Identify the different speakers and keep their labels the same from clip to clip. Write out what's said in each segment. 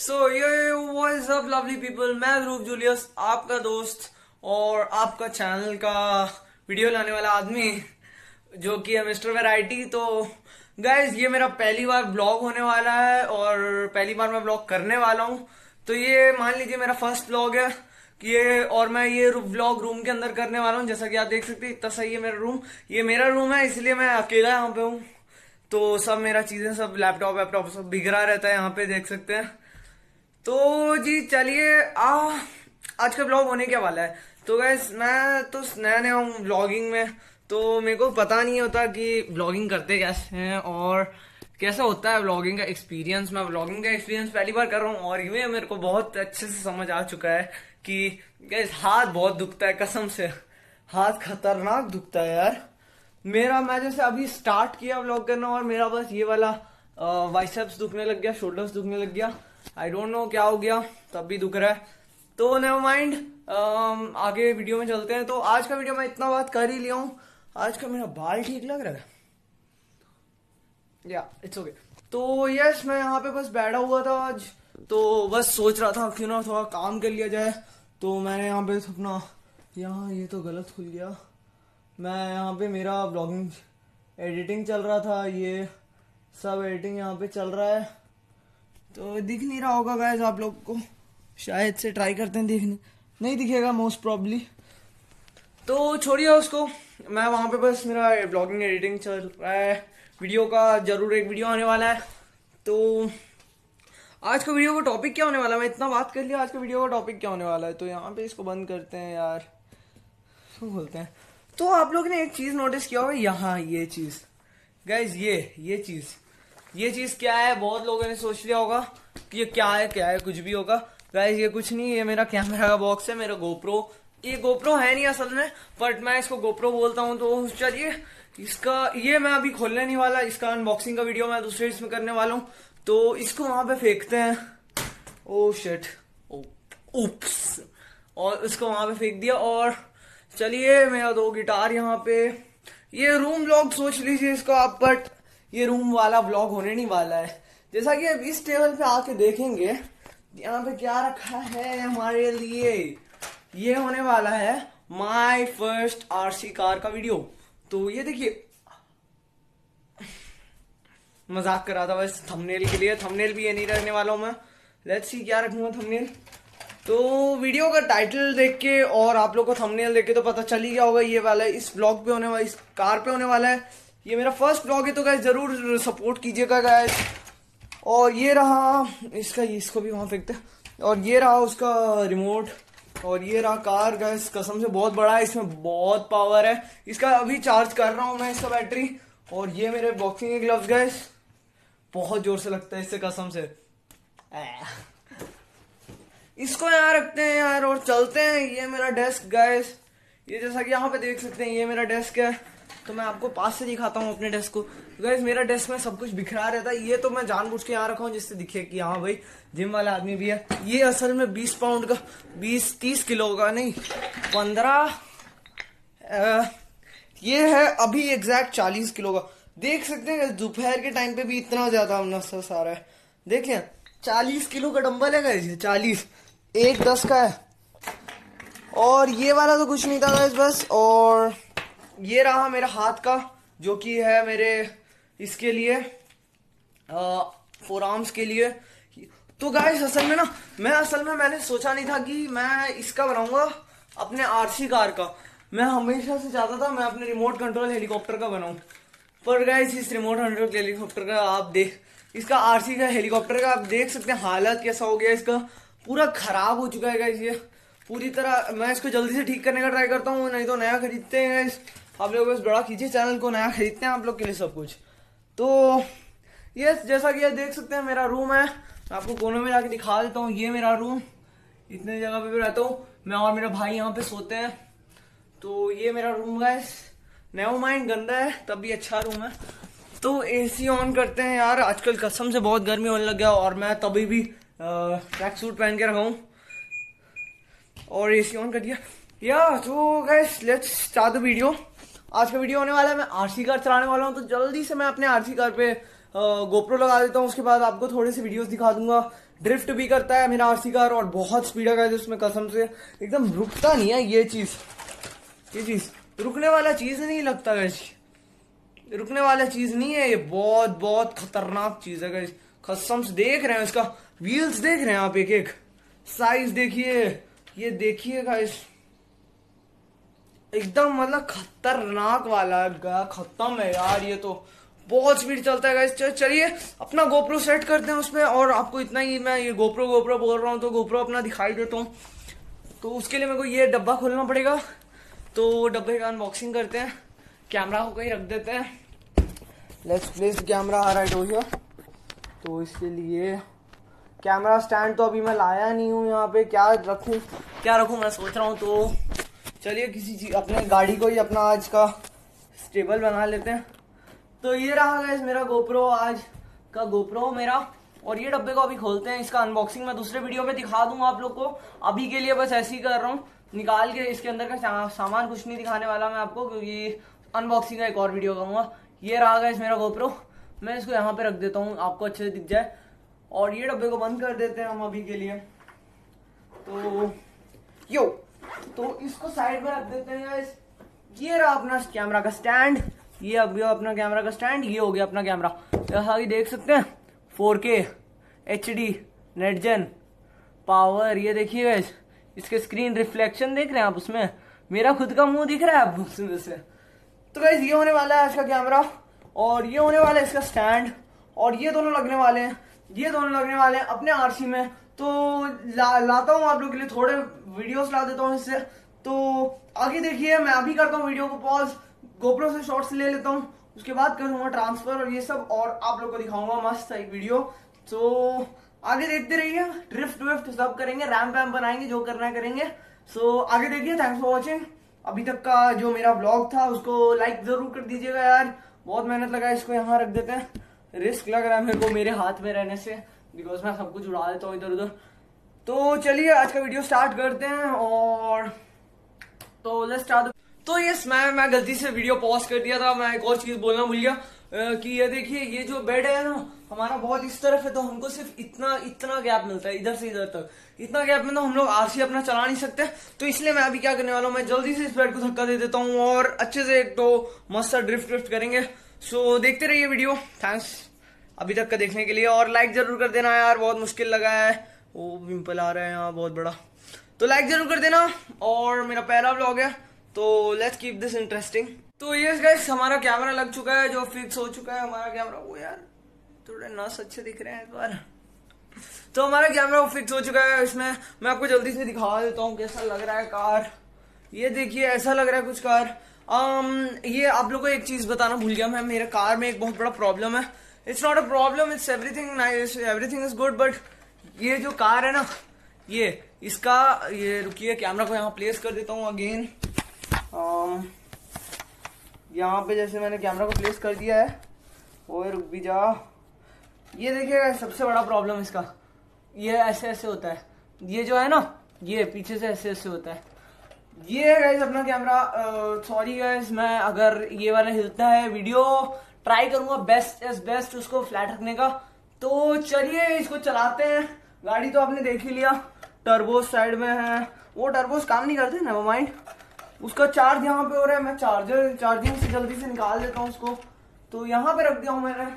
Speaker 1: सो ये what's up lovely people, मैं ध्रुव Julius, आपका दोस्त और आपका चैनल का वीडियो लाने वाला आदमी जो कि है मिस्टर वैरायटी। तो गाइज ये मेरा पहली बार ब्लॉग होने वाला है और पहली बार मैं ब्लॉग करने वाला हूँ। तो ये मान लीजिए मेरा फर्स्ट ब्लॉग है कि ये, और मैं ये ब्लॉग रूम के अंदर करने वाला हूँ। जैसा कि आप देख सकते हैं इतना सही है मेरा रूम। ये मेरा रूम है, इसलिए मैं अकेला यहाँ पे हूँ। तो सब मेरा चीजें, सब लैपटॉप वैपटॉप सब बिखरा रहता है यहाँ पे, देख सकते हैं। तो जी चलिए, आज का ब्लॉग होने क्या वाला है। तो गैस मैं तो नया नया हूँ ब्लॉगिंग में, तो मेरे को पता नहीं होता कि ब्लॉगिंग करते कैसे हैं और कैसा होता है ब्लॉगिंग का एक्सपीरियंस। मैं ब्लॉगिंग का एक्सपीरियंस पहली बार कर रहा हूँ और ये मेरे को बहुत अच्छे से समझ आ चुका है कि गैस हाथ बहुत दुखता है, कसम से हाथ खतरनाक दुखता है यार मेरा। मैं जैसे अभी स्टार्ट किया ब्लॉग करना और मेरा बस ये वाला बाइसेप्स दुखने लग गया, शोल्डर्स दुखने लग गया। आई डोंट नो क्या हो गया, तब भी दुख रहा है। तो नेवर माइंड, आगे वीडियो में चलते हैं। तो आज का वीडियो मैं इतना बात कर ही लिया हूँ। आज का मेरा बाल ठीक लग रहा है या इट्स ओके। तो यस, मैं यहाँ पे बस बैठा हुआ था आज, तो बस सोच रहा था क्यों ना थोड़ा काम कर लिया जाए। तो मैंने यहाँ पे अपना, यहाँ ये तो गलत खुल गया। मैं यहाँ पे मेरा ब्लॉगिंग एडिटिंग चल रहा था, ये सब एडिटिंग यहाँ पे चल रहा है। तो दिख नहीं रहा होगा गाइस आप लोग को, शायद से ट्राई करते हैं, दिखने नहीं दिखेगा मोस्ट प्रॉब्ली। तो छोड़िए उसको, मैं वहां पे बस मेरा ब्लॉगिंग एडिटिंग चल रहा है। वीडियो का जरूर एक वीडियो आने वाला है। तो आज का वीडियो का टॉपिक क्या होने वाला है, मैं इतना बात कर लिया। आज का वीडियो का टॉपिक क्या होने वाला है, तो यहाँ पे इसको बंद करते हैं यार, क्यों बोलते हैं। तो आप लोग ने एक चीज नोटिस किया होगा, यहाँ ये चीज गाइज, ये चीज क्या है। बहुत लोगों ने सोच लिया होगा कि ये क्या है, कुछ भी होगा। गाइज ये कुछ नहीं, ये मेरा कैमरा का बॉक्स है, मेरा गोप्रो। ये गोप्रो है नहीं असल में, बट मैं इसको गोप्रो बोलता हूँ। तो चलिए इसका, ये मैं अभी खोलने नहीं वाला, इसका अनबॉक्सिंग का वीडियो मैं दूसरे इसमें करने वाला हूँ। तो इसको वहां पे फेंकते हैं। ओ शिट, उप्स, और इसको वहां पे फेंक दिया। और चलिए मेरा 2 गिटार यहाँ पे। ये रूम व्लॉग सोच लीजिए इसको आप, बट ये रूम वाला व्लॉग होने नहीं वाला है। जैसा कि अब इस टेबल पे आके देखेंगे यहाँ पे क्या रखा है हमारे लिए। ये होने वाला है माय फर्स्ट आरसी कार का वीडियो। तो ये देखिए, मजाक कर रहा था बस थंबनेल के लिए। थंबनेल भी ये नहीं रखने वाला हूं मैं, लेट्स सी क्या रखूंगा थंबनेल। तो वीडियो का टाइटल देख के और आप लोग को थंबनेल देख के तो पता चल ही गया होगा ये वाला इस ब्लॉग पे होने वाला, इस कार पे होने वाला है। ये मेरा फर्स्ट ब्लॉग है, तो गाइस जरूर सपोर्ट कीजिएगा गाइस। और ये रहा इसका, इसको भी वहां फेंकते हैं। और ये रहा उसका रिमोट, और ये रहा कार। गाइस कसम से बहुत बड़ा है, इसमें बहुत पावर है। इसका अभी चार्ज कर रहा हूं मैं, इसका बैटरी। और ये मेरे बॉक्सिंग के ग्लव्स गाइस, बहुत जोर से लगता है इससे कसम से। इसको यहाँ रखते हैं यार और चलते हैं। ये मेरा डेस्क गाइस, ये जैसा कि यहाँ पे देख सकते हैं ये मेरा डेस्क है। तो मैं आपको पास से दिखाता हूँ अपने डेस्क को। गाइस मेरा डेस्क में सब कुछ बिखरा रहता है। ये तो मैं जानबूझ के यहाँ रखा हूँ जिससे दिखे कि हाँ भाई जिम वाला आदमी भी है। ये असल में 20 पाउंड का, 20-30 किलो का नहीं, 15, ये है अभी एग्जैक्ट 40 किलो का। देख सकते हैं दोपहर के टाइम पे भी इतना ज्यादा नशा सारा है। देखिए 40 किलो का डंबल है गाइस, 40, एक 10 का है। और ये वाला तो कुछ नहीं था गाइस बस। और ये रहा मेरा हाथ का, जो कि है मेरे इसके लिए, फोर आर्म्स के लिए। तो गाइस असल में ना, मैंने सोचा नहीं था कि मैं इसका बनाऊंगा अपने आरसी कार का। मैं हमेशा से चाहता था मैं अपने रिमोट कंट्रोल हेलीकॉप्टर का बनाऊं। पर गाइस इस रिमोट कंट्रोल हेलीकॉप्टर का आप देख, इसका आरसी का हेलीकॉप्टर का आप देख सकते हैं हालत कैसा हो गया इसका, पूरा खराब हो चुका है गाइस ये पूरी तरह। मैं इसको जल्दी से ठीक करने का ट्राई करता हूँ, नहीं तो नया खरीदते हैं गाइस। आप लोग बस बड़ा कीजिए चैनल को, नया खरीदते हैं आप लोग के लिए सब कुछ। तो ये जैसा कि आप देख सकते हैं मेरा रूम है। मैं आपको कोने में जाके दिखा देता हूँ। ये मेरा रूम, इतने जगह पे भी रहता हूँ मैं और मेरा भाई यहाँ पे सोते हैं। तो ये मेरा रूम गाइस, नेवर माइंड गंदा है तब भी अच्छा रूम है। तो एसी ऑन करते हैं यार, आजकल कसम से बहुत गर्मी होने लग गया और मैं तभी भी ट्रैक सूट पहन के रखा हूँ और एसी ऑन कर दिया या। तो guys let's start the video. आज का वीडियो होने वाला है, मैं आरसी कार चलाने वाला हूँ। तो जल्दी से मैं अपने आरसी कार पे गोप्रो लगा देता हूँ, उसके बाद आपको थोड़े से वीडियोस दिखा दूंगा। ड्रिफ्ट भी करता है मेरा आरसी कार और बहुत स्पीड है उसमें, कसम से एकदम रुकता नहीं है। ये चीज रुकने वाला चीज नहीं लगता गाइस, रुकने वाला चीज नहीं है ये, बहुत बहुत खतरनाक चीज है गाइस। कसम से देख रहे हैं इसका व्हील्स, देख रहे हैं आप, एक एक साइज देखिए, ये देखिए गाइस, एकदम मतलब खतरनाक वाला खत्म है यार, ये तो बहुत स्पीड चलता है गाइस। चलिए अपना गोप्रो सेट करते हैं उसमें, और आपको इतना ही, मैं ये गोप्रो बोल रहा हूँ तो गोप्रो अपना दिखाई देता हूँ। तो उसके लिए मेरे को ये डब्बा खोलना पड़ेगा, तो डब्बे का अनबॉक्सिंग करते हैं। कैमरा को कहीं रख देते हैं, लेट्स प्लेस कैमरा राइट हो गया। तो इसके लिए कैमरा स्टैंड तो अभी मैं लाया नहीं हूँ यहाँ पे, क्या रखूँ मैं सोच रहा हूँ। तो चलिए किसी चीज, अपने गाड़ी को ही अपना आज का स्टेबल बना लेते हैं। तो ये रहा गाइस मेरा गोप्रो, आज का गोप्रो मेरा। और ये डब्बे को अभी खोलते हैं, इसका अनबॉक्सिंग मैं दूसरे वीडियो में दिखा दूंगा आप लोग को। अभी के लिए बस ऐसे ही कर रहा हूँ, निकाल के इसके अंदर का सामान कुछ नहीं दिखाने वाला मैं आपको, क्योंकि अनबॉक्सिंग का एक और वीडियो करूंगा। ये रहा गाइस मेरा गोप्रो, मैं इसको यहाँ पे रख देता हूँ आपको अच्छे से दिख जाए। और ये डब्बे को बंद कर देते हैं हम अभी के लिए। तो इसको साइड में रख देते हैं गाइस। ये रहा अपना कैमरा का स्टैंड, ये अभी अपना कैमरा का स्टैंड, ये हो गया अपना कैमरा। जैसा कि देख सकते हैं 4K HD नेटजेन पावर, ये देखिए गाइस, इसके स्क्रीन रिफ्लेक्शन देख रहे हैं आप, उसमें मेरा खुद का मुंह दिख रहा है आप उसमें से। तो गाइस ये होने वाला है आज का कैमरा, और ये होने वाला है इसका स्टैंड, और ये दोनों लगने वाले हैं अपने आरसी में। तो लाता हूँ आप लोग के लिए, थोड़े वीडियोस ला देता हूँ इससे। तो आगे देखिए, मैं अभी करता हूँ वीडियो को पॉज, गोप्रो से शॉर्ट्स ले लेता हूँ, उसके बाद करूंगा ट्रांसफर और ये सब, और आप लोग को दिखाऊंगा मस्त एक वीडियो। तो आगे देखते रहिए, ड्रिफ्ट विफ्ट सब करेंगे, रैम्प वैम्प बनाएंगे, जो करना है करेंगे। सो आगे देखिए, थैंक्स फॉर वॉचिंग। अभी तक का जो मेरा व्लॉग था उसको लाइक जरूर कर दीजिएगा यार, बहुत मेहनत लगा। इसको यहाँ रख देते हैं, रिस्क लग रहा है मेरे को मेरे हाथ में रहने से, बिकॉज मैं सब कुछ उड़ा देता हूँ इधर उधर। तो चलिए आज का वीडियो स्टार्ट करते हैं, और तो लेट्स स्टार्ट। तो यस, मैं गलती से वीडियो पॉज कर दिया था, मैं एक और चीज बोलना भूल गया कि ये देखिए, ये जो बेड है ना हमारा बहुत इस तरफ है, तो हमको सिर्फ इतना गैप मिलता है, इधर से इधर तक। इतना गैप में तो हम लोग आरसी अपना चला नहीं सकते। तो इसलिए मैं अभी क्या करने वाला हूँ, मैं जल्दी से इस बेड को धक्का दे देता हूँ और अच्छे से एक तो मस्त ड्रिफ्ट करेंगे। सो देखते रहिए वीडियो, थैंक्स अभी तक का देखने के लिए, और लाइक जरूर कर देना यार, बहुत मुश्किल लगा है। वो पिंपल आ रहा है यहाँ बहुत बड़ा, तो लाइक जरूर कर देना। और मेरा पहला व्लॉग है, तो लेट्स कीप दिस इंटरेस्टिंग। तो यस गाइस, हमारा कैमरा लग चुका है, जो फिक्स हो चुका है हमारा कैमरा। वो यार थोड़े नस अच्छे दिख रहे हैं इस बार। तो हमारा कैमरा फिक्स हो चुका है, इसमें मैं आपको जल्दी से दिखा देता हूँ कैसा लग रहा है कार। ये देखिए, ऐसा लग रहा है कुछ कार। ये आप लोगों को एक चीज बताना भूल गया मैं, मेरे कार में एक बहुत बड़ा प्रॉब्लम है। It's not a problem, it's everything nice, everything is good, but ये जो कार है ना, ये रुकिए, कैमरा को यहाँ प्लेस कर देता हूँ अगेन। यहाँ पे जैसे मैंने कैमरा को प्लेस कर दिया है, और रुक भी जा। ये देखिएगा, सबसे बड़ा प्रॉब्लम इसका, ये ऐसे होता है, ये जो है ना, ये पीछे से ऐसे होता है। ये है गाइस अपना कैमरा। सॉरी गाइस, मैं अगर ये वाला हिलता है, वीडियो ट्राई करूंगा बेस्ट उसको फ्लैट रखने का। तो चलिए इसको चलाते हैं। गाड़ी तो आपने देख ही लिया, टर्बोस साइड में है, वो टर्बोस काम नहीं करते, नेवर माइंड। उसका चार्ज यहाँ पे हो रहा है, मैं चार्जिंग से जल्दी से निकाल देता हूँ उसको। तो यहाँ पे रख दिया हूं मैंने।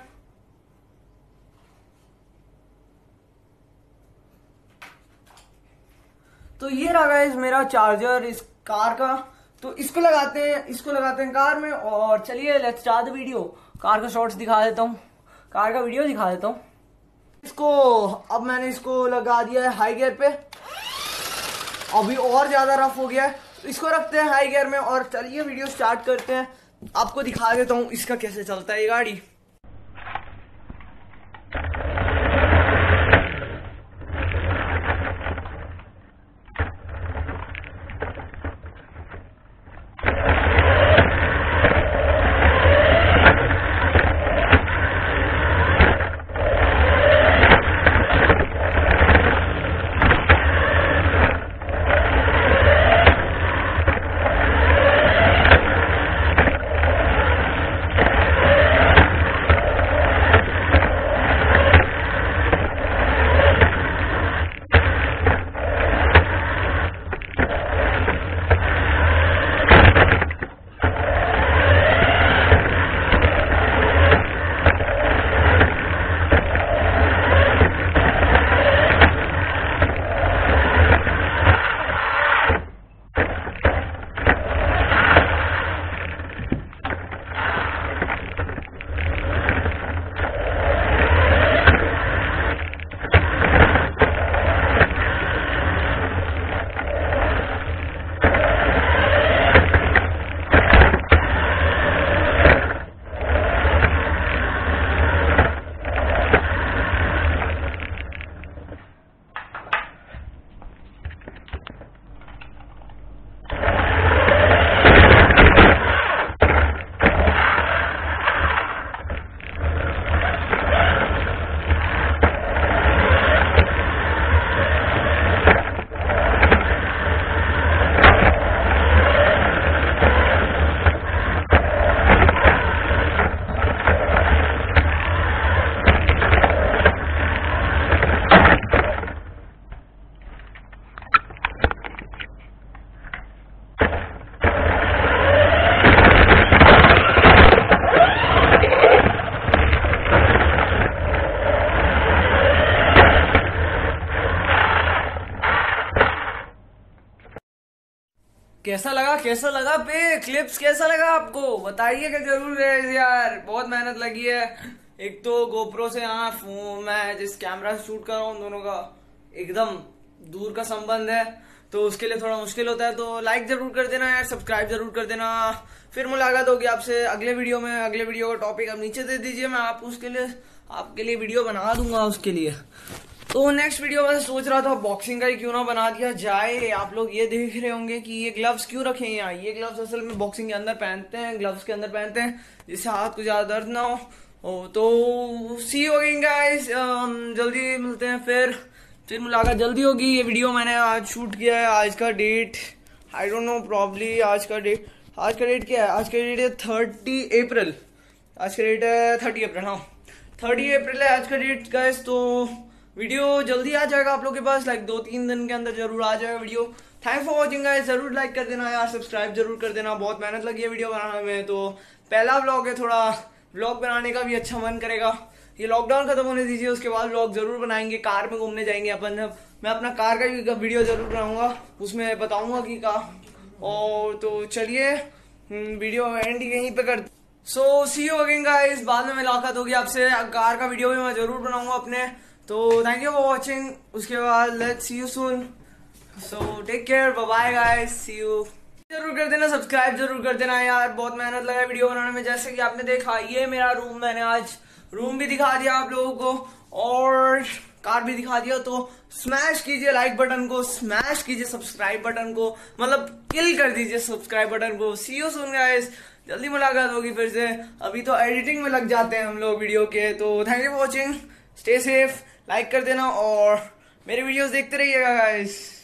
Speaker 1: तो ये रहा गाइस मेरा चार्जर इस कार का। तो इसको लगाते हैं कार में, और चलिए let's start the video. Car का शॉर्ट्स दिखा देता हूँ, कार का वीडियो दिखा देता हूँ इसको। अब मैंने इसको लगा दिया है हाई गियर पे, अभी और ज्यादा रफ हो गया है। इसको रखते हैं हाई गियर में, और चलिए वीडियो स्टार्ट करते हैं। आपको दिखा देता हूँ इसका कैसे चलता है ये गाड़ी। कैसा लगा पे क्लिप्स, कैसा लगा आपको बताइएगा जरूर यार। बहुत मेहनत लगी है। एक तो गोप्रो से यहाँ मैं जिस कैमरा से शूट कर रहा हूँ दोनों का एकदम दूर का संबंध है, तो उसके लिए थोड़ा मुश्किल होता है। तो लाइक जरूर कर देना यार, सब्सक्राइब जरूर कर देना। फिर मुलाकात होगी आपसे अगले वीडियो में। अगले वीडियो का टॉपिक आप नीचे दे दीजिए, मैं आपके लिए वीडियो बना दूंगा उसके लिए। तो नेक्स्ट वीडियो में सोच रहा था बॉक्सिंग का ही क्यों ना बना दिया जाए। आप लोग ये देख रहे होंगे कि ये ग्लव्स क्यों रखे हैं यहाँ। ये ग्लव्स असल में बॉक्सिंग के अंदर पहनते हैं, ग्लव्स के अंदर पहनते हैं जिससे हाथ को ज्यादा दर्द ना हो। तो सी यू अगेन गाइस, जल्दी मिलते हैं फिर मुलाकात जल्दी होगी। ये वीडियो मैंने आज शूट किया है। आज का date I don't know, probably आज का डेट क्या है? आज का डेट है 30 अप्रैल। आज का डेट है 30 अप्रैल, हाँ 30 अप्रैल है आज का डेट गाइस। तो वीडियो जल्दी आ जाएगा आप लोग के पास, लाइक 2-3 दिन के अंदर जरूर आ जाएगा video. Thanks for watching guys, जरूर लाइक कर देना यार, सब्सक्राइब जरूर कर देना। बहुत मेहनत लगी है वीडियो बनाने में। तो पहला व्लॉग है, थोड़ा व्लॉग बनाने का भी अच्छा मन करेगा। ये लॉकडाउन खत्म होने दीजिए, उसके बाद व्लॉग जरूर बनाएंगे। कार में घूमने जाएंगे अपन, मैं अपना कार का भी वीडियो जरूर बनाऊंगा, उसमें बताऊंगा कि और तो चलिए वीडियो एंड यहीं पे कर। So see you again guys, बाद में मुलाकात होगी आपसे। कार का वीडियो भी मैं जरूर बनाऊंगा अपने। तो थैंक यू फॉर वॉचिंग। उसके बाद let's see you soon. So take care, bye bye guys, see you. जरूर कर देना, सब्सक्राइब जरूर कर देना यार। बहुत मेहनत लगा वीडियो बनाने में। जैसे कि आपने देखा, ये मेरा रूम, मैंने आज रूम भी दिखा दिया आप लोगों को और कार भी दिखा दिया। तो स्मैश कीजिए लाइक बटन को, स्मैश कीजिए सब्सक्राइब बटन को, मतलब किल कर दीजिए सब्सक्राइब बटन को। सी यू सून गाइस, जल्दी मुलाकात होगी फिर से। अभी तो एडिटिंग में लग जाते हैं हम लोग वीडियो के। तो thank you for watching, stay safe, like कर देना और मेरे वीडियोस देखते रहिएगा गाइस।